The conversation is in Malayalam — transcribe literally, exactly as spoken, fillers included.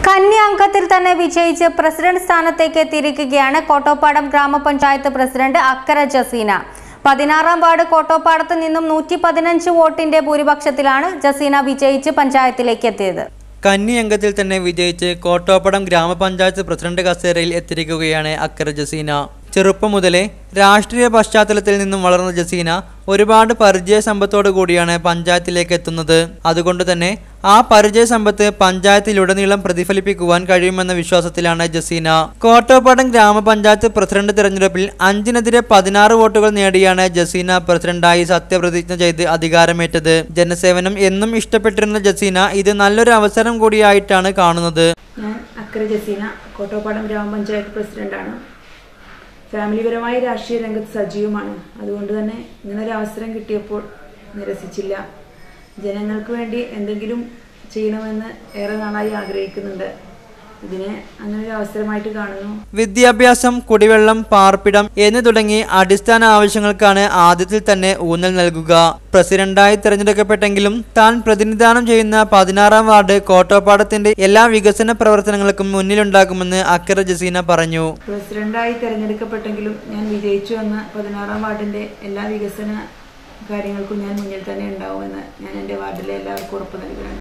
കന്നി അംഗത്തിൽ തന്നെ വിജയിച്ച് പ്രസിഡന്റ് സ്ഥാനത്തേക്ക് തിരിക്കുകയാണ് കോട്ടോപ്പാടം ഗ്രാമപഞ്ചായത്ത് പ്രസിഡന്റ് അക്കര ജസീന. പതിനാറാം വാർഡ് കോട്ടോപ്പാടത്ത് നിന്നും നൂറ്റി പതിനഞ്ച് വോട്ടിന്റെ ഭൂരിപക്ഷത്തിലാണ് ജസീന വിജയിച്ച് പഞ്ചായത്തിലേക്ക് എത്തിയത്. കന്നി അംഗത്തിൽ തന്നെ വിജയിച്ച് കോട്ടോപ്പാടം ഗ്രാമപഞ്ചായത്ത് പ്രസിഡന്റ് കസേരയിൽ എത്തിയിരിക്കുകയാണ് അക്കര ജസീന. ചെറുപ്പം മുതലേ രാഷ്ട്രീയ പശ്ചാത്തലത്തിൽ നിന്നും വളർന്ന ജസീന ഒരുപാട് പരിചയ സമ്പത്തോടു കൂടിയാണ് പഞ്ചായത്തിലേക്ക് എത്തുന്നത്. അതുകൊണ്ട് തന്നെ ആ പരിചയ സമ്പത്ത് പഞ്ചായത്തിലുടനീളം പ്രതിഫലിപ്പിക്കുവാൻ കഴിയുമെന്ന വിശ്വാസത്തിലാണ് ജസീന. കോട്ടോപ്പാടം ഗ്രാമപഞ്ചായത്ത് പ്രസിഡന്റ് തെരഞ്ഞെടുപ്പിൽ അഞ്ചിനെതിരെ പതിനാറ് വോട്ടുകൾ നേടിയാണ് ജസീന പ്രസിഡന്റായി സത്യപ്രതിജ്ഞ ചെയ്ത് അധികാരമേറ്റത്. ജനസേവനം എന്നും ഇഷ്ടപ്പെട്ടിരുന്ന ജസീന ഇത് നല്ലൊരു അവസരം കൂടിയായിട്ടാണ് കാണുന്നത്. ഞാൻ അക്കര ജസീന, കോട്ടോപ്പാടം ഗ്രാമപഞ്ചായത്ത് പ്രസിഡന്റാണ്. ഫാമിലിപരമായ രാഷ്ട്രീയ രംഗത്ത് സജീവമാണ്. അതുകൊണ്ട് തന്നെ ഇങ്ങനൊരു അവസരം കിട്ടിയപ്പോൾ നിരസിച്ചില്ല. ജനങ്ങൾക്ക് വേണ്ടി എന്തെങ്കിലും ചെയ്യണമെന്ന് ഏറെ നാളായി ആഗ്രഹിക്കുന്നുണ്ട്. ഇതിനെ അങ്ങനൊരു അവസരമായിട്ട് കാണുന്നു. വിദ്യാഭ്യാസം, കുടിവെള്ളം, പാർപ്പിടം എന്ന് തുടങ്ങി അടിസ്ഥാന ആവശ്യങ്ങൾക്കാണ് ആദ്യത്തിൽ തന്നെ ഊന്നൽ നൽകുക. പ്രസിഡന്റായി തിരഞ്ഞെടുക്കപ്പെട്ടെങ്കിലും താൻ പ്രതിനിധാനം ചെയ്യുന്ന പതിനാറാം വാർഡ് കോട്ടോപ്പാടത്തിന്റെ എല്ലാ വികസന പ്രവർത്തനങ്ങൾക്കും മുന്നിലുണ്ടാകുമെന്ന് അക്കര ജസീന പറഞ്ഞു. പ്രസിഡന്റായി തിരഞ്ഞെടുക്കപ്പെട്ടെങ്കിലും ഞാൻ വിജയിച്ചു എന്ന പതിനാറാം വാർഡിന്റെ എല്ലാ വികസന കാര്യങ്ങൾക്കും ഞാൻ മുന്നിൽ തന്നെ ഉണ്ടാവുമെന്ന് ഞാൻ എൻ്റെ വാർഡിലെ എല്ലാവർക്കും ഉറപ്പ് നൽകുന്നു.